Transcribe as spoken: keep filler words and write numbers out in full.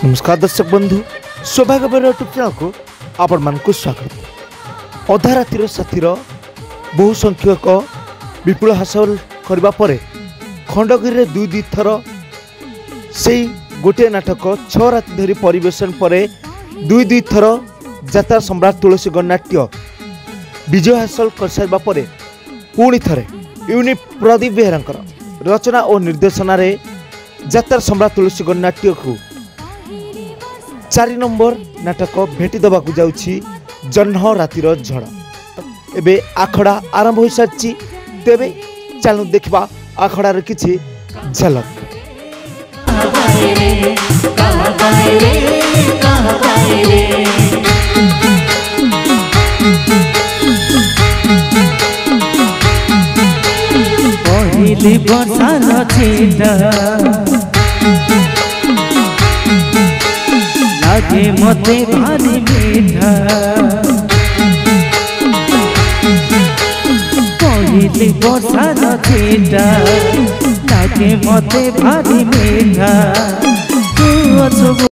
नमस्कार दर्शक बंधु, सौभाग्य यूट्यूब चैनल को आपण मानक स्वागत। अधा रातिर साथीर बहु संख्यक विपुल हासिल करबा परे खंडगिरी दुई दुई थर से गोटे नाटक छह राति धरी परिवेशन पर दुई दुई थर जात्रा सम्राट तुलसी गणनाट्य विजय हासिल कर सारा पर पुणी थरे यूनिट प्रदीप बेहरा रचना और निर्देशन रे जात्रा सम्राट तुलसी गणनाट्य को चारि नंबर नाटक भेटी दबाकू जाउछि जह्न रातिर झड़। एबे आखड़ा आरंभ हो सारी, तेबे चलू देखा आखड़ार किछि झलक। पहली बरसात छीटा लागे मते भारी मीठा, पहली बरसात छीटा लागे मते भारी मीठा।